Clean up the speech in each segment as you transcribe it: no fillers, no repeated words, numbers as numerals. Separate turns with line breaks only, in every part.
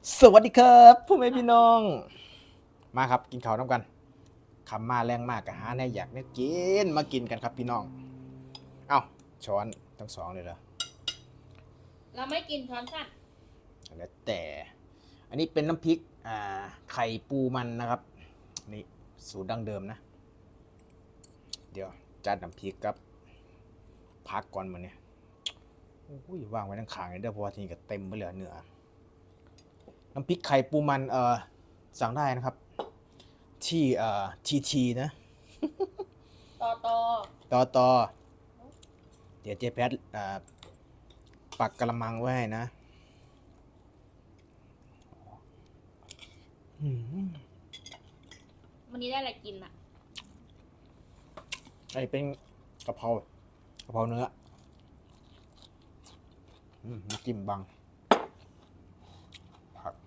สวัสดีครับพ่อแม่พี่น้องมาครับกินข้าวน้ำกันคำมาแรงมากกะหาแน่อยากเนี่ยกินมากินกันครับพี่น้องเอ้าช้อนทั้งสองเลยเหรอ
เราไม่กินช้อนสั้น
แล้วแต่อันนี้เป็นน้ำพริกไข่ปูมันนะครับนี่สูตรดั้งเดิมนะเดี๋ยวจัดน้ำพริกครับพักก่อนมาเนี่ยอุ้ยวางไว้ทั้งขางเลยเด้อเพราะว่าทีนี้ก็เต็มไปเลยเนื้อน้ำพริกไข่ปูมันสั่งได้นะครับที่ทีนะต่อเดี๋ยวเจ๊แพทปักกระมังไว้ให้นะ
วันนี้ได้อะไรกินอ่ะ
ไอ้เป็นกะเพราเนื้อน้ำจิ้มบังผัก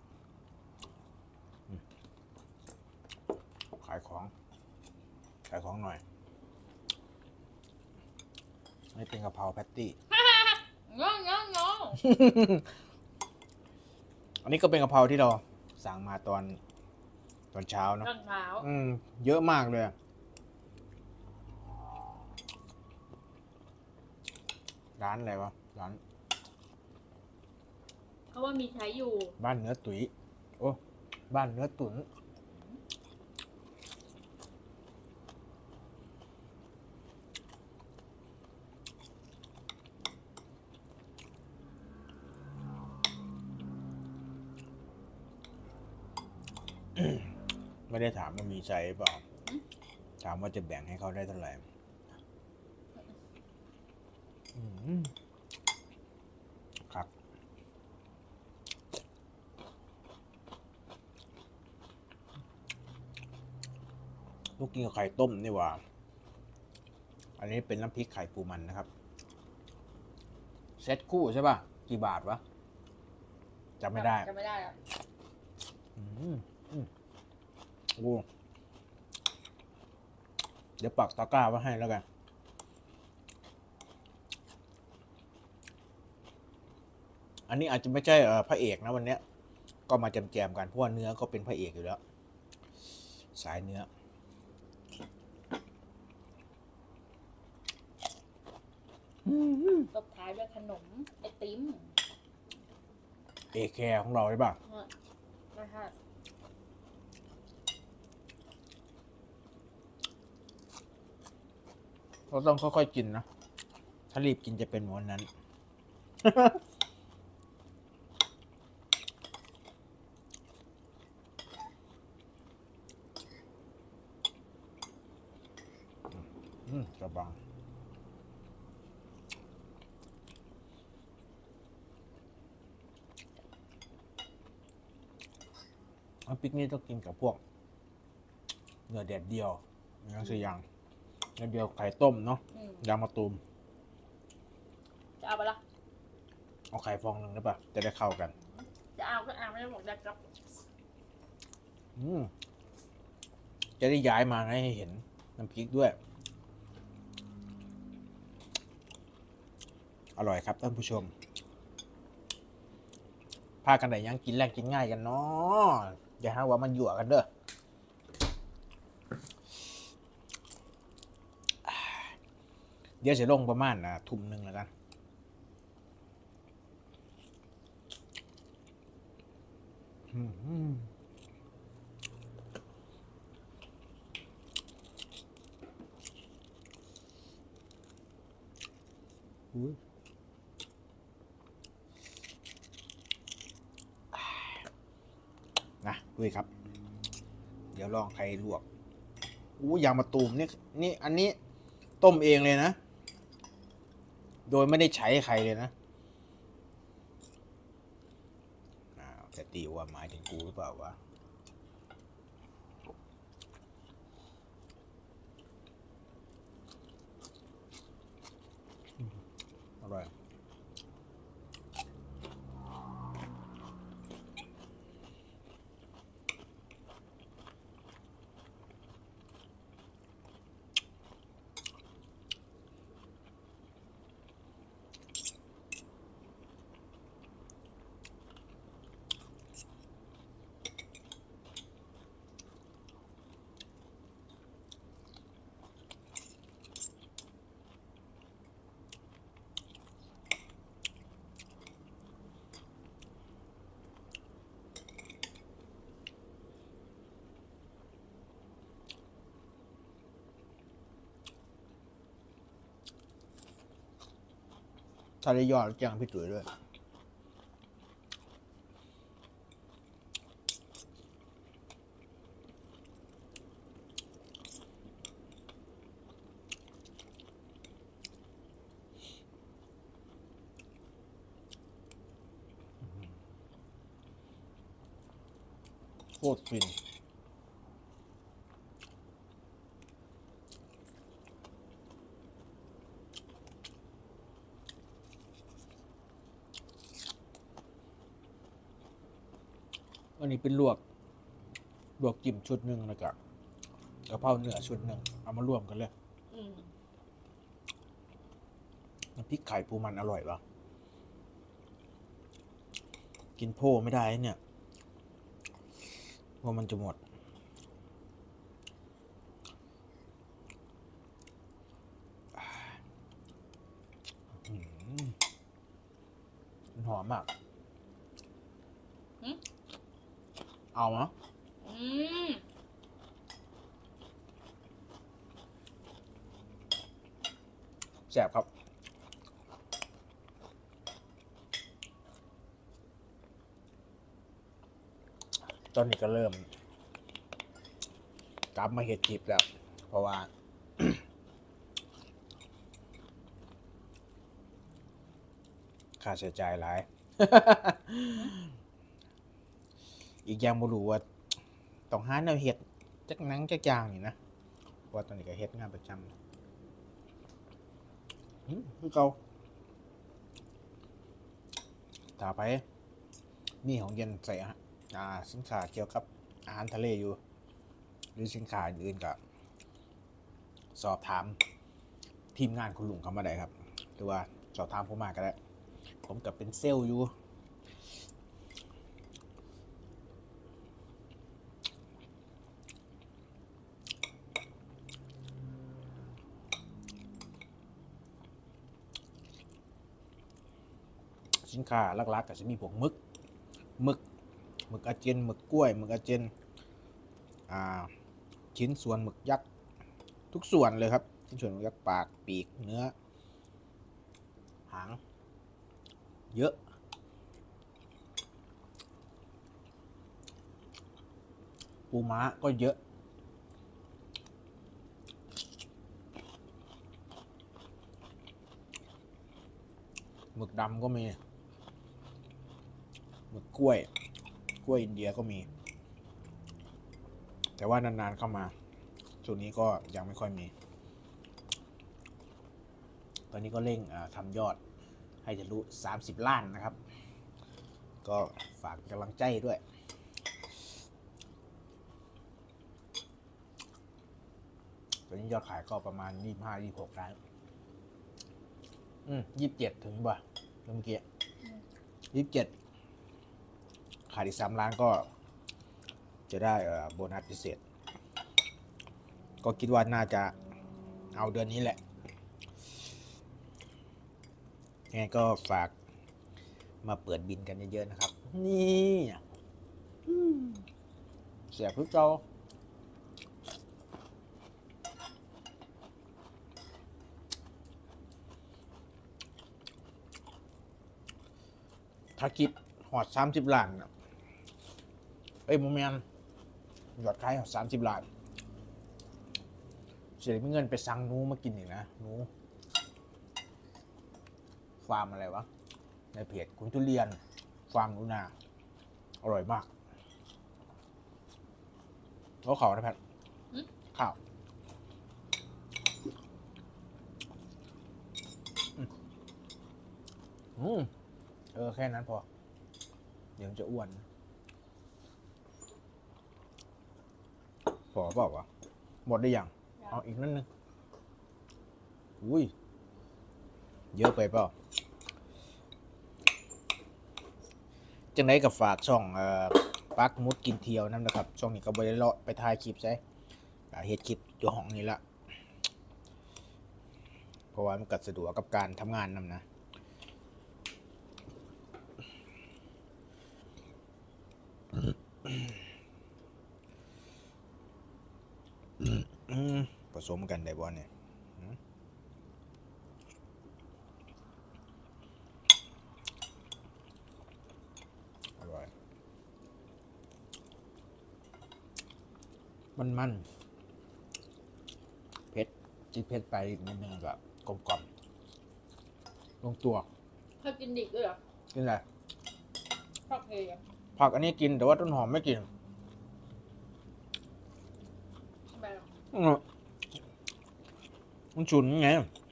ขายของหน่อยนี่เป็นกะเพราแพตตี้
ง้องง้องง้อง
อันนี้ก็เป็นกะเพราที่เราสั่งมาตอนเช้าเนาะ
ตอนเช้า
เยอะมากเลยร้านอะไรวะร้าน
เขาว่ามีใช้อยู่
บ้านเนื้อตุ๋ยโอ้บ้านเนื้อตุ๋นไม่ได้ถามว่ามีใจเปล่าถามว่าจะแบ่งให้เขาได้เท่าไหร่ครับลูกกินกับไข่ต้มนี่ว่าอันนี้เป็นน้ำพริกไข่ปูมันนะครับเซ็ตคู่ใช่ป่ะกี่บาทวะจำไม่ได้
อ่ะ
โอ้เดี๋ยวปักตะกร้าไว้ให้แล้วกันอันนี้อาจจะไม่ใช่พระเอกนะวันนี้ก็มาแจมๆกันเพราะว่าเนื้อก็เป็นพระเอกอยู่แล้วสายเนื้อ
ตบท้ายด้วยขนมไอติม
เอแคร์ของเราใช่ป่ะ
ไม่ใช่
เราต้องค่อยๆกินนะถ้ารีบกินจะเป็นวันนั้น กระบังน้ำพริกนี่ต้องกินกับพวกเนื้อแดดเดียวอย่างเสียอย่างเนื้อเดียวไข่ต้มเนาะยางมะตูม
จะเอาไปละ
เอาไข่ฟองหนึ่งได้ปะจะได้เข้ากัน
จะเอาก็เอาไม่ได้บอกได้ครับ
จะได้ย้ายมาให้เห็นน้ำพริกด้วยอร่อยครับท่านผู้ชมพากันไหนยังกินแรงกินง่ายกันเนาะอย่าหาว่ามันหยั่วกันเด้อเดี๋ยวจะลงประมาณทุ่มหนึ่งแล้วกันนะดูครับ เดี๋ยวลองไข่ลวกยางมะตูมนี่อันนี้ต้มเองเลยนะโดยไม่ได้ใช้ไข่เลยนะแต่ตีว่าหมายถึงกูหรือเปล่าวะอร่อยถ้าได้ยอดแจ้งพี่ตุ๋ยด้วยโคตรฟินอันนี้เป็นลวกจิ้มชุดหนึ่งแล้วก็กะเพราเนื้อชุดหนึ่งเอามารวมกันเลย
อืม
น้ำพริกไข่ปูมันอร่อยปะกินโพไม่ได้เนี่ยว่ามันจะหมดมันหอมมากเอามะแซ่บครับตอนนี้ก็เริ่มกลับมาเฮ็ดคลิปแล้วเพราะว่า ค่าใช้จ่ายหลาย อีกอย่างบ่รู้ว่าต้องหาแนวเฮ็ดจักหนังจักอย่างนี่นะเพราะว่าตอนนี้ก็เฮ็ดงานประจำคือเก่าต่อไปมีของเย็นใส่สินค้าเกี่ยวกับอาหารทะเลอยู่หรือสินค้าอื่นๆก็สอบถามทีมงานคุณลุงเข้ามาได้ครับหรือว่าสอบถามผมมาก็ได้ผมก็เป็นเซลล์อยู่สินค้าหลักๆก็จะมีพวกหมึกอาเจียนหมึกกล้วยหมึกอาเจียนชิ้นส่วนหมึกยักษ์ทุกส่วนเลยครับชิ้นส่วนหมึกยักษ์ปากปีกเนื้อหางเยอะปูม้าก็เยอะหมึกดำก็มีหมึกกล้วยอินเดียก็มีแต่ว่านานๆเข้ามาช่วงนี้ก็ยังไม่ค่อยมีตอนนี้ก็เร่งทำยอดให้ทะลุ30 ล้านนะครับก็ฝากกำลังใจด้วยตอนนี้ยอดขายก็ประมาณ25-26 ล้าน27ถึงป่ะเมื่อกี้27ขายอีก3 ล้านก็จะได้โบนัสพิเศษก็คิดว่าน่าจะเอาเดือนนี้แหละยังไงก็ฝากมาเปิดบินกันเยอะๆนะครับนี่เสียบพึ่งเจ้าถ้าคิดหอด30 ล้านโมเมนต์ยอดขายหอด30 ล้านเสียมีเงินไปสั่งหนูมากินอีกนะหนูฟาร์มอะไรวะในเพจคุณทุเรียนฟาร์มหนูนาอร่อยมากแล้วข่าวนะแพทข่าวแค่นั้นพอเดี๋ยวจะอ้วนพอเปล่าวะหมดได้ยังเอาอีกนั่นนึงอุ้ยเยอะไปเปล่าจังไดกับฝากช่องปักมุดกินเที่ยวนั่นนะครับช่องนี้ก็บ่ได้เลาะไปถ่ายคลิปใช่เฮ็ดคลิปอยู่ห้องนี้ละเพราะว่ามันก็สะดวกกับการทำงานนำนะผสมกันได้บ่เนี่ยมันเผ็ดจิเผ็ดไปอีกนิดนึงก็กลมกล่อมลงตัว
ถ้ากินดิบด้วยเหรอ
กินอะไร
ชอบเลยอ่ะ
ผักอันนี้กินแต่ว่าต้นหอมไม่กิน
ทำไมอ่ะ
อืมมันฉุนไง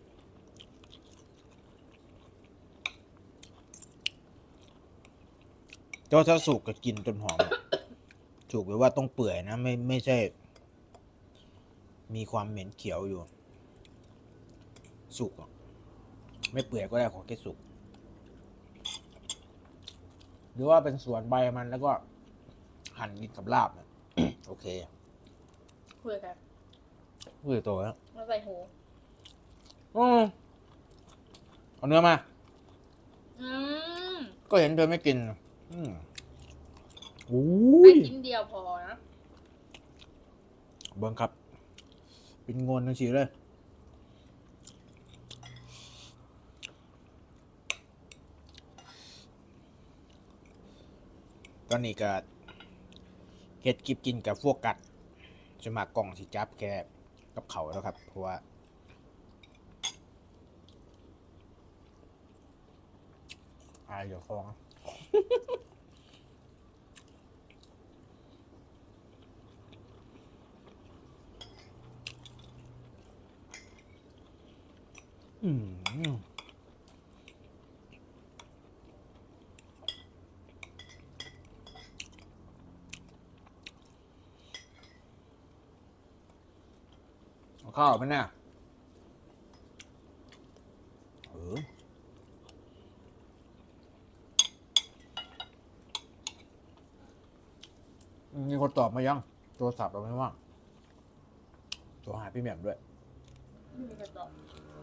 แต่ว่าถ้าสุกก็กินต้นหอมอะสุกแปลว่าต้องเปื่อยนะไม่ใช่ มีความเหม็นเขียวอยู่ สุกอะไม่เปื่อยก็ได้ขอแค่สุก หรือว่าเป็นส่วนใบมันแล้วก็หั่นกินกับลาบนะ โอเค
คุยกัน
เปื่อยตัวแล้ว
มาใส่หู
เอาเนื้อมา
อืม
ก็เห็นเธอไม่กินโอ้
ไม่
ย
ชิ้นเดียวพอนะ
เบิ้งครับ เป็นงนทั้งชีเลย ตอนนี้ก็เฮ็ดกิบกินกับพวกกัดจะมากล่องสิจับแค่กับเขาแล้วครับ เพราะว่าอายเดี๋ยวคอง อืมเอาข้าวไหมเนี่ยมีคนตอบมายังโทรศัพท์เราไม่ว่างโทรหาพี่แหม่มด้วย
ไม่มีกระจก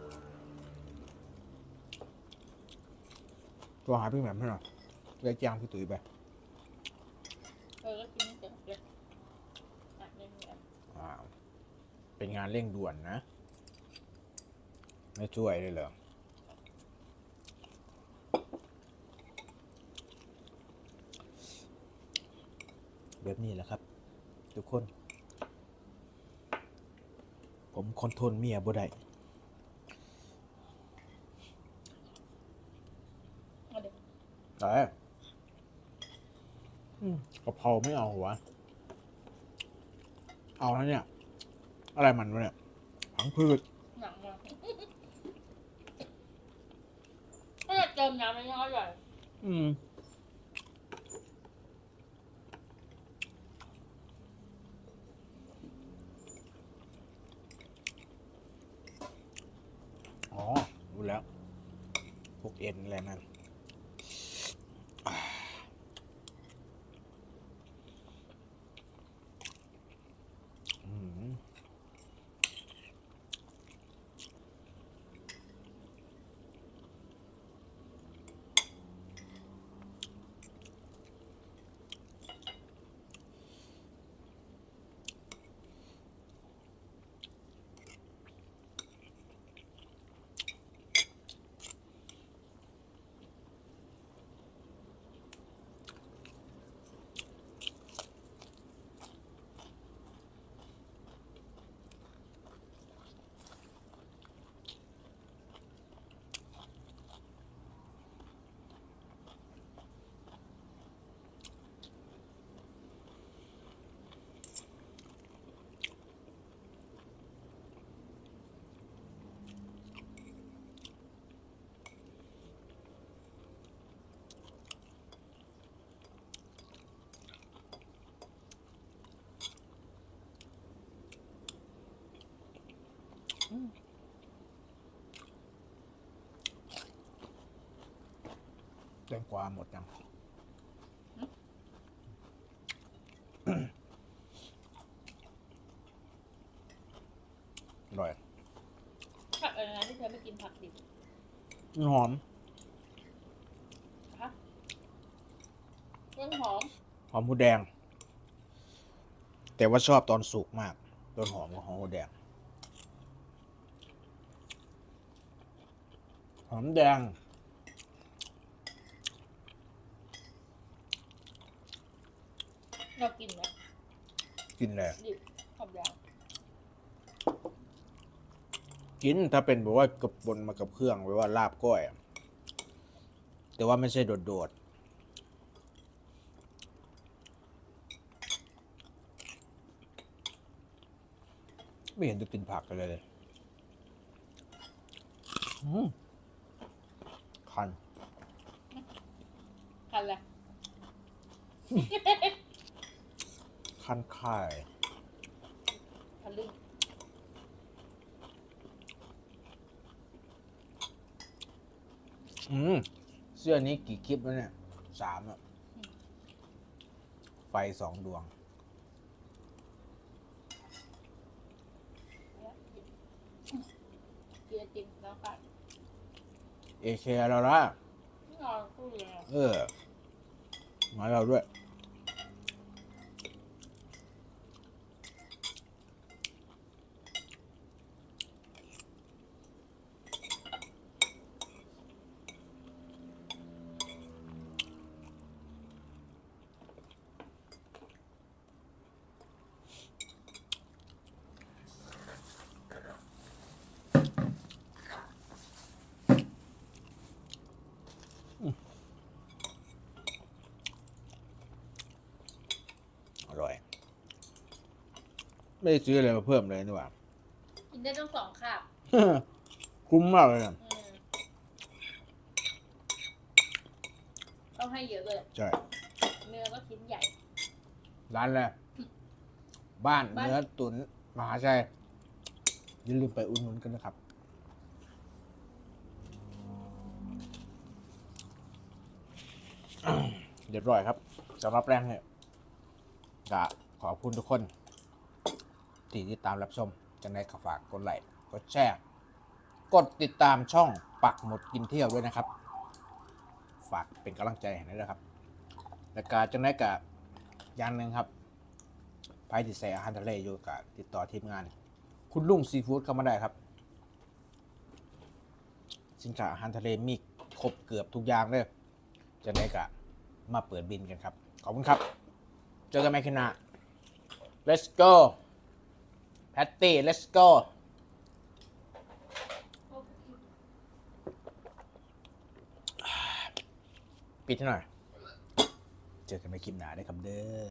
โทรหาพี่แหม่มให้หน่อยเรียกจ้างพี่ตุ๋ยไป
ก็กินไม่เสร็จเลยอ่ะไม่มีอ่ะ
เป็นงานเร่งด่วนนะ ไม่ช่วยเลยเหรอ แบบนี้แหละครับ ทุกคน ผมคอนโทรลเมียบ่ได้
เอาเดี๋ยว
แต่กะเพราไม่เอาหัวะเอาแล้วเนี่ย อะไรมันวะเนี่ยผังพืช
หนังมาถ้าจะเติมน้ำไม่อร่อย
อ๋อ รู้แล้ว พวกเอ็นอะไรนั่นอืม แตงกวาหมดยัง อร่อย
ผักอะไรนะที่เธอไม่กินผักดิบ
หอม
คะเครื่องหอม
หอมหูแดง แต่ว่าชอบตอนสุกมาก ต้นหอมกับหอมหูแดง หอมแดง
เรากินไหม
กินเลย
ดิบขอบยาว
กินถ้าเป็นแบบว่ากับบนมากับเครื่องไว้ว่าลาบก้อยอะแต่ว่าไม่ใช่โดดๆไม่เห็นจะกินผักกันเลยคัน
คันแหละ
คันค่าย
คันลึ่ง
เสื้อนี้กี่คลิปแล้วเนี่ย3อ่ะ ไฟ2 ดวง
เกียร์ติ่มแล้วกัน
เอเคแล้วล่ะ
ไม่นอนคู่เลย
มาเราด้วย อร่อย ไม่ได้ซื้ออะไรมาเพิ่มเลยนี่หว่า
กินได้ต้อง2 คาบ
คุ้มมากเลยนะ
ต้องให้เยอะเลย
ใช่
เนื้อก็ชิ้นใหญ่
ร้านแรกบ้าน
บ้าน
เนื้อตุ๋นมหาชัยอย่าลืมไปอุดหนุนกันนะครับ เรียบร้อยครับสำหรับแรงเนี่ยก็ขอบคุณทุกคน ที่ติดตามรับชมจังไดก็ฝากกดไลค์กดแชร์ กดติดตามช่องปักหมุดกินเที่ยวด้วยนะครับ ฝากเป็นกำลังใจให้ด้วยครับ และการจังไดก็อย่างหนึ่งครับใครที่ใส่อาหารทะเลอยู่กับติดต่อทีมงาน คุณลุงซีฟู้ดเข้ามาได้ครับ สินค้าอาหารทะเลมีครบเกือบทุกอย่างเลยจังไดก็มาเปิดบินกันครับ ขอบคุณครับ เจอกันใหม่คลิปหน้า let's go Patty let's go ปิดให้หน่อย เจอกันใหม่คลิปหน้าได้ครับเด้อ